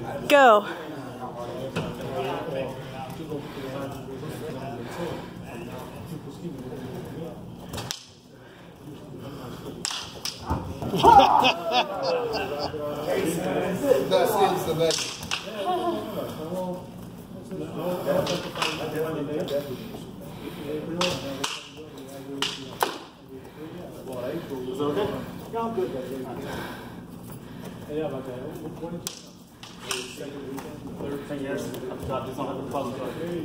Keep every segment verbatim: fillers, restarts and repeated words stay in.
Go. That seems the best. Is it okay? Yeah, I'm good. Yeah, but third ten years, I've got this on the problem.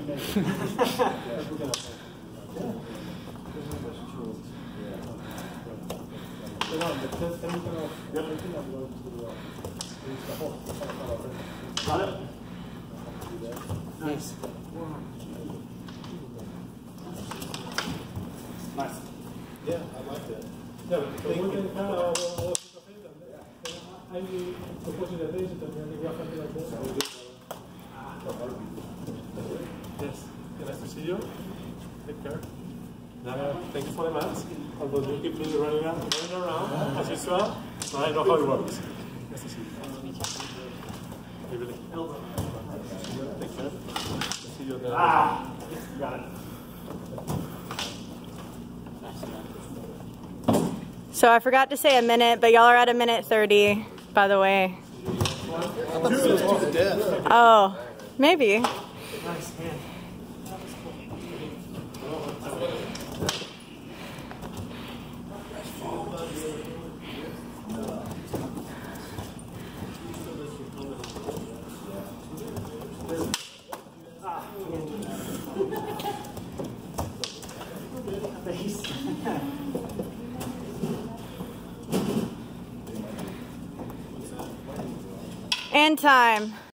Got it? Nice. Nice. Yeah, I like that. Yeah, but the one thing, uh, I proposing the days that we have something like this. Yes, nice to see you. Take care. Uh, thank you for the mask. Although you keep me running around, running around as usual, so I know how it works. Nice to see you. Hey, really. Take care. See you there. Ah, got it. So I forgot to say a minute, but y'all are at a minute thirty, by the way. Oh, maybe. Nice, man. And time.